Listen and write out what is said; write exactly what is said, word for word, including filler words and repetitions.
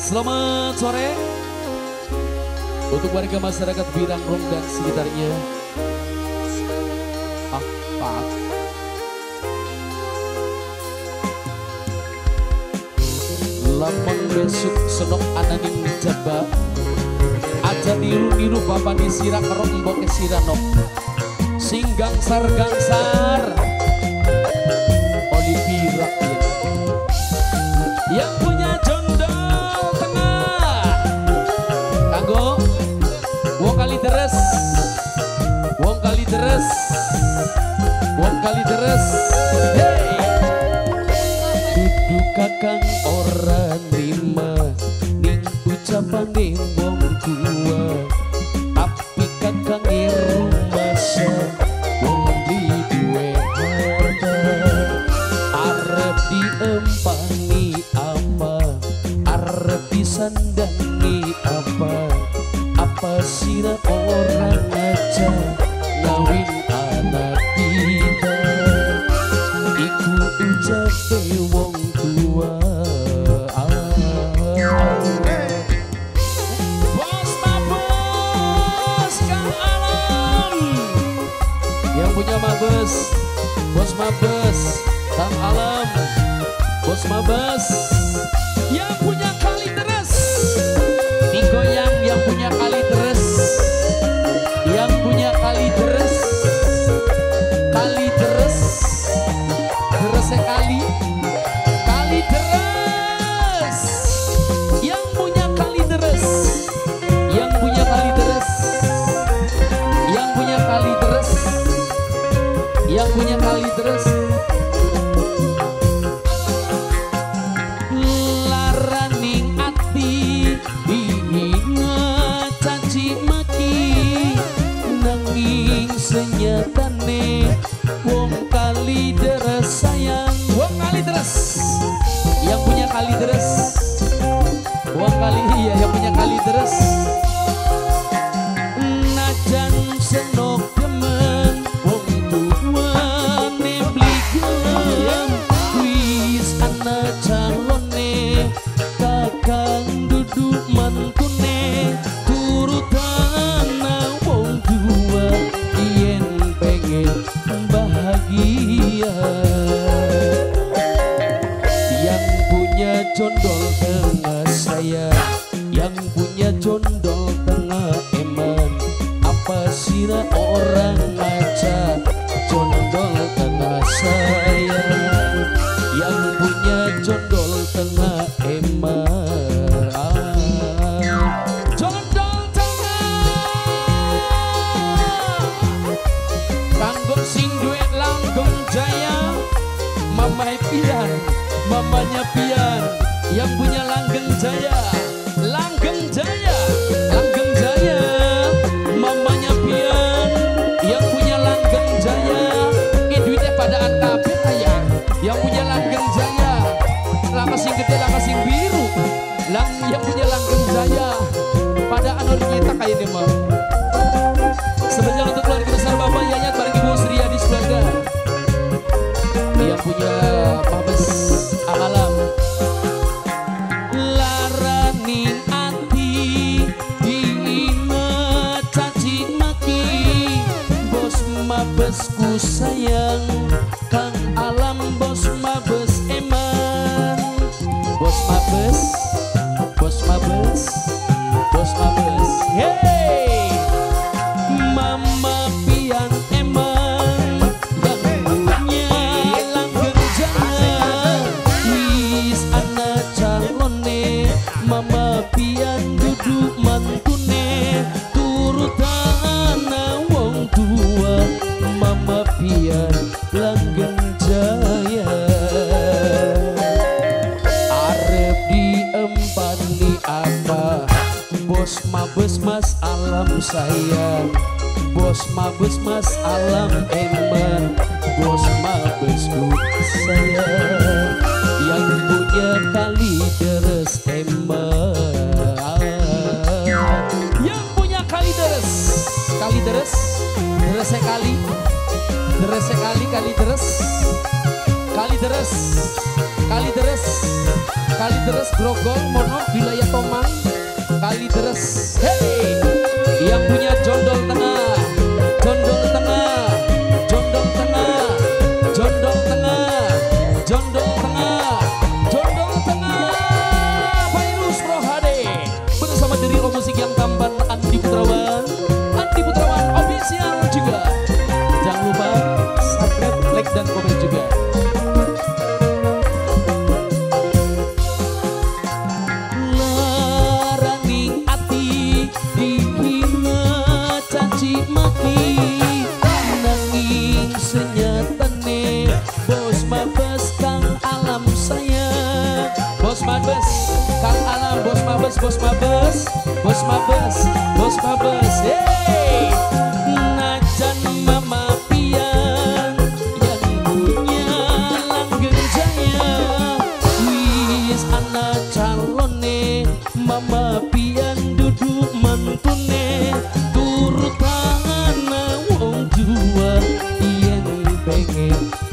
Selamat sore untuk warga masyarakat Birangrong dan sekitarnya. Ah, Pak. Lamun besok senok ananing jaba, aja niru-niru bapak di sirah kerok mbok siranok. Sing gangsar gangsar, Olivia yang punya jondol tengah, kanggo wong kali deres, wong kali deres, wong kali deres. Hey, duduk kakang ora nerima ning ucapane wong tua, tapi kakang rumasa wong di duwe harta, arep diempani apa, arep disandani apa, apa sira orang aja ngawin anak kita, iku ucape wong tua. Bos mabes Kang Alam, yang punya mabes, bos mabes Kang Alam, bos mabes yang punya kali deres, digoyang yang punya kali deres, yang punya kali deres, kali deres, deres sekali, kali deres, yang punya kali deres, yang punya kali deres, yang punya kali deres, yang punya kali deres. Laraning ati dihina caci maki, nanging senyatane wong kali deres sayang, wong kali deres, yang punya kali deres, wong kali iya yang punya kali deres. Najan senok demen wong tuane beli gelem, wis ana calone kakang duduk mantune, turutan wong tua yen pengen bahagia. Yang punya condol tengah saya, yang punya condol tengah eman, apa sira orang aja condol tengah saya, yang punya condol tengah eman, condol tengah kanggo sing duet langgeng jaya, mamai pian, mamanya pian, yang punya langgeng jaya, langgeng jaya, langgeng jaya, mamanya pian, yang punya langgeng jaya, ini duitnya pada antapet ayah, yang punya langgeng jaya, lama sing gede, lama sing biru, lang yang punya langgeng jaya, pada anor kita kayak dia mah. Sebenarnya untuk keluarga besar Bapak Yayat bareng Ibu Sri Adis keluarga, yang punya mabes alam. Laraning ati dihina caci maki, bos mabesku sayang, Kang Alam bos mabes eman, bos mabes, bos mabes, bos mabes, hey, mama pian eman, yang punya langgeng jaya, wis ana calone, mama pian duduk mantune, turutan wong tua, mama pian langgeng jaya, arep diempani apa, bos mabes mas alam sayang, bos mabes mas alam eman, bos mabesku sayang, yang punya kali deres eman, yang punya kali deres, kali deres, deres sekali, deres sekali, kali deres, kali deres, kali deres, Kalideres Grogol Mono wilayah Tomang. Kalideres, hey, yang punya jondol tengah, jondol tengah, jondol tengah, jondol tengah, jondol tengah, jondol tengah. Virus Rohade bersama dari musik yang tampan Andi Putrawan, Andi Putrawan official juga. Jangan lupa subscribe, like dan komen juga. Bos Mabes, Kang Alam, Bos Mabes, Bos Mabes, Bos Mabes, Bos Mabes, hey, najan mama pian yang punya langgeng jaya, wis ana calone mama pian duduk mantune, turut tangan wong tua yen pengen